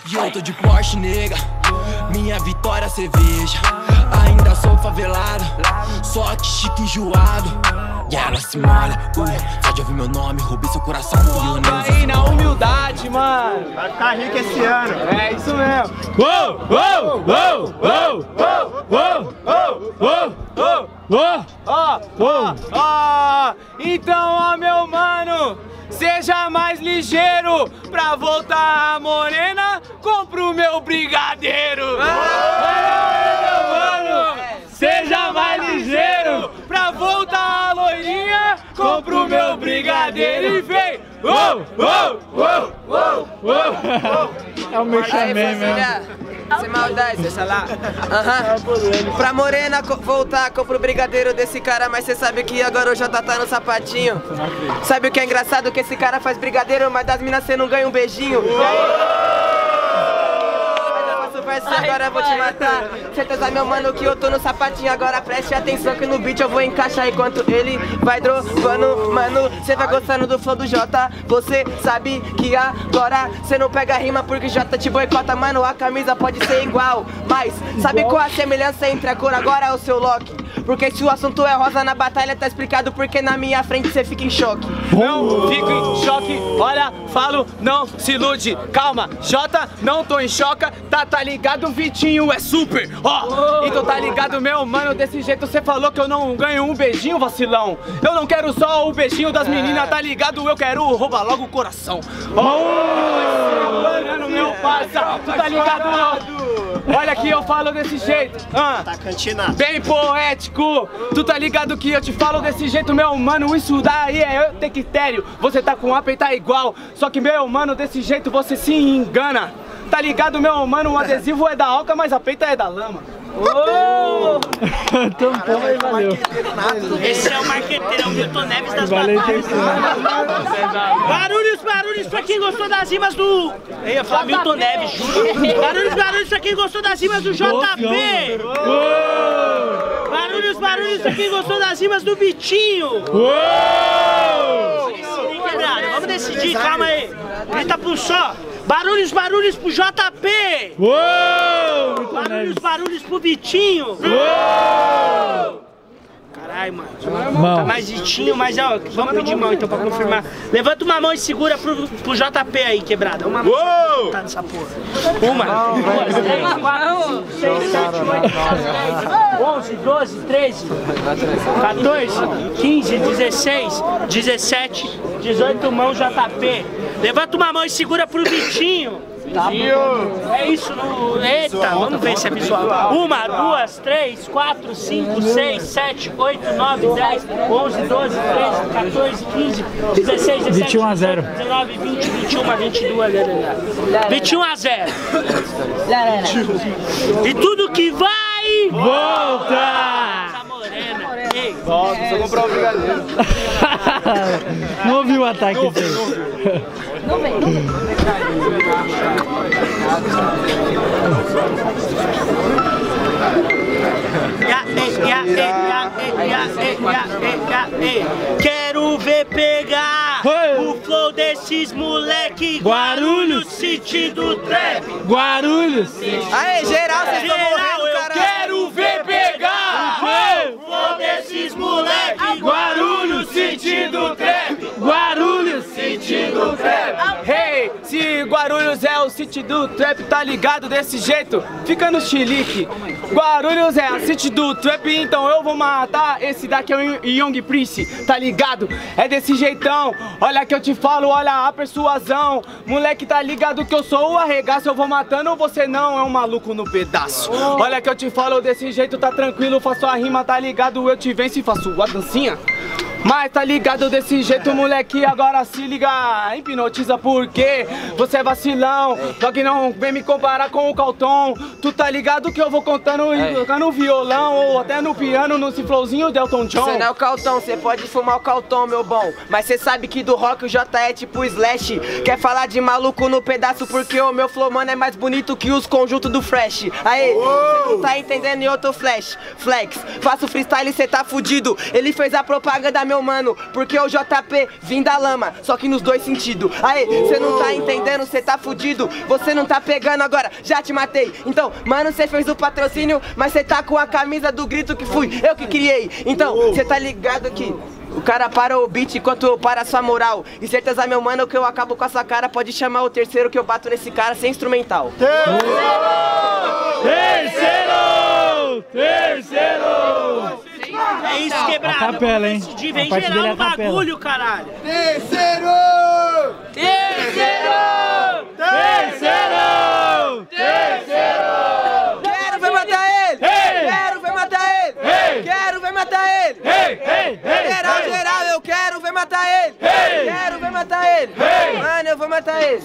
E eu tô de Porsche, nega, minha vitória cerveja. Ainda sou favelado, só que chique enjoado. E ela se molha, só de ouvir meu nome, roubei seu coração. Tá aí na humildade, mano. Vai ficar rico esse ano. É isso mesmo. Uou, uou, uou, uou, uou, uou, uou, Ó, então, ó, meu mano, seja mais ligeiro. Pra voltar a morena, compro o meu brigadeiro. Meu mano, seja mais ligeiro. Pra voltar a loirinha, compro o meu brigadeiro e vem. É o meu chamei mesmo. Sem maldade, deixa lá. Pra morena voltar, compro o brigadeiro desse cara, mas cê sabe que agora o Jota tá no sapatinho. Sabe o que é engraçado? Que esse cara faz brigadeiro, mas das minas cê não ganha um beijinho. Agora eu vou te matar. Certeza, meu mano, que eu tô no sapatinho. Agora preste atenção que no beat eu vou encaixar enquanto ele vai dropando. Mano, cê vai gostando do flow do Jota. Você sabe que agora cê não pega rima porque Jota te boicota. Mano, a camisa pode ser igual, mas sabe qual a semelhança entre a cor agora é o seu Loki? Porque se o assunto é rosa na batalha, tá explicado porque na minha frente cê fica em choque. Não fico em choque, olha, falo, não se ilude. Calma, Jota, não tô em choque. Tá ligado, Vitinho é super, ó. Então tá ligado, meu mano, desse jeito cê falou que eu não ganho um beijinho, vacilão. Eu não quero só o beijinho das meninas, tá ligado? Eu quero roubar logo o coração. Mano, meu parça, tu tá ligado? Olha que eu falo desse jeito, Tá cantinado. bem poético. Tu tá ligado que eu te falo desse jeito, meu mano, isso daí é ter critério. Você tá com a peita igual, só que meu mano, desse jeito você se engana. Tá ligado, meu mano, o adesivo é da Alca, mas a peita é da lama. Então, valeu. Esse é o marqueteiro, é o Milton Neves das Valeu, batalhas. Barulhos pra quem gostou das rimas do... Eu ia falar Milton Neves, juro. Barulhos pra quem gostou das rimas do JP. Barulhos pra quem gostou das rimas do Vitinho. Quebrado, vamos decidir, calma aí. Grita pro só. Barulhos pro JP! Barulhos pro Vitinho! Caralho, mano. Tá mais Vitinho, mas ó, vamos pedir mão então pra confirmar. Levanta uma mão e segura pro JP aí, quebrada. Uma mão tá nessa porra. Uma, duas, 3, 4, 5, 6, 7, 8, 9, 10, 11, 12, 13, 14, 15, 16, 17, 18 mão JP. Levanta uma mão e segura pro Vitinho. Tá bom. É isso, eita, vamos ver se é visual. 1, 2, 3, 4, 5, 6, 7, 8, 9, 10, 11, 12, 13, 14, 15, 16, 17, 21 a 0. 19, 20, 21, 22, 21 a 0. E tudo que vai... Volta! Essa morena. Ei, Volta, só comprar um brigadeiro. Não ouviu o ataque dele. Não vem. Quero ver pegar o flow desses moleque. Guarulhos, City do Trap. Guarulhos. Aê, geral, vocês estão morrendo, Eu cara. quero ver pegar o flow desses moleque. Guarulhos, sentido trap. Guarulhos. Sentido trap. Hey, se Guarulhos é o city do trap, tá ligado desse jeito? Fica no chilique. Guarulhos é a city do trap, então eu vou matar. Esse daqui é o Young Prince, tá ligado? É desse jeitão. Olha que eu te falo, olha a persuasão. Moleque, tá ligado que eu sou o arregaço. Eu vou matando, você não é um maluco no pedaço. Olha que eu te falo desse jeito, tá tranquilo. Faço a rima, tá ligado? Eu te venço e faço a dancinha. Mas tá ligado desse jeito, moleque, agora se liga, hipnotiza porque você é vacilão. Só que não vem me comparar com o Calton. Tu tá ligado que eu vou contando e tocando violão ou até no piano, no flowzinho de Elton John. Cê não é o Calton, cê pode fumar o Calton, meu bom. Mas cê sabe que do rock o J é tipo Slash. Quer falar de maluco no pedaço porque o meu flow, mano, é mais bonito que os conjuntos do Fresh. Aê, cê não tá entendendo e eu tô flash, flex. Faço freestyle e cê tá fudido. Ele fez a propaganda, meu meu mano, porque o JP vim da lama, só que nos dois sentidos. Aê, cê não tá entendendo, cê tá fudido. Você não tá pegando agora, já te matei. Então, mano, cê fez o patrocínio, mas cê tá com a camisa do grito que fui eu que criei. Então, cê tá ligado que o cara para o beat enquanto eu para a sua moral. E certeza, meu mano, que eu acabo com essa cara. Pode chamar o terceiro que eu bato nesse cara sem instrumental. Terceiro! É isso, quebrado. A capela, hein? Vem geral no bagulho, caralho. Terceiro! Quero ver matar ele! Quero ver matar ele! Quero ver matar ele! Geral, eu quero ver matar ele! Quero ver matar ele! Mano, eu vou matar ele!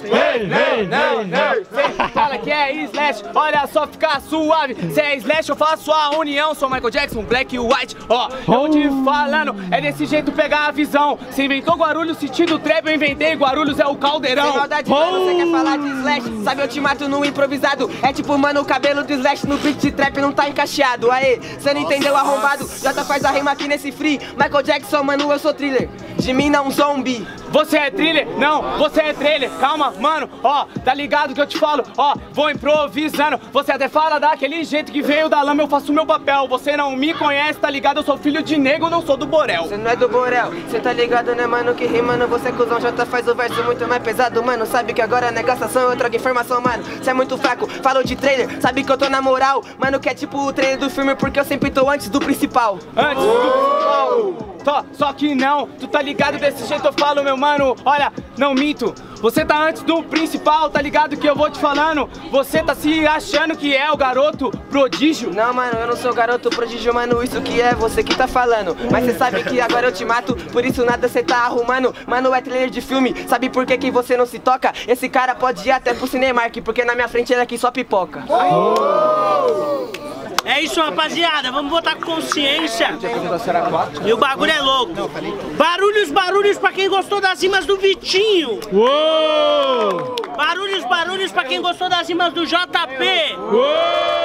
Não, fala que é Slash, olha só, fica suave. Se é Slash, eu faço a união. Sou Michael Jackson, Black e White. Ó, eu te falando, é desse jeito pegar a visão. Você inventou Guarulhos, sentido trap, eu inventei Guarulhos, é o caldeirão. Sem maldade, mano, você quer falar de Slash? Sabe, eu te mato no improvisado. É tipo, mano, o cabelo do Slash no beat de trap não tá encaixado. Aê, cê não entendeu, arrombado? Já tá faz a rima aqui nesse free. Michael Jackson, mano, eu sou thriller. De mim não zombie. Você é thriller? Não, você é trailer. Calma, mano, ó, tá ligado que eu te falo? Ó, vou improvisando. Você até fala daquele jeito que veio da lama, eu faço o meu papel. Você não me conhece, tá ligado? Eu sou filho de nego, não sou do Borel. Você não é do Borel, cê tá ligado, né, mano? Que rimando, você é cuzão, já tá faz o verso muito mais pesado, mano. Sabe que agora é negação, eu trago informação, mano. Cê é muito fraco, falou de trailer, sabe que eu tô na moral, mano, que é tipo o trailer do filme, porque eu sempre tô antes do principal. Antes do principal. Só que não, tu tá ligado desse jeito eu falo, meu mano. Olha, não minto, você tá antes do principal, tá ligado que eu vou te falando. Você tá se achando que é o garoto prodígio. Não, mano, eu não sou garoto prodígio, mano, isso que é você que tá falando. Mas cê sabe que agora eu te mato, por isso nada cê tá arrumando. Mano, é trailer de filme, sabe por que você não se toca? Esse cara pode ir até pro Cinemark, porque na minha frente ele aqui só pipoca. É isso, rapaziada, vamos botar consciência. E o bagulho é louco. Barulhos pra quem gostou das rimas do Vitinho. Uou! Barulhos pra quem gostou das rimas do JP. Uou!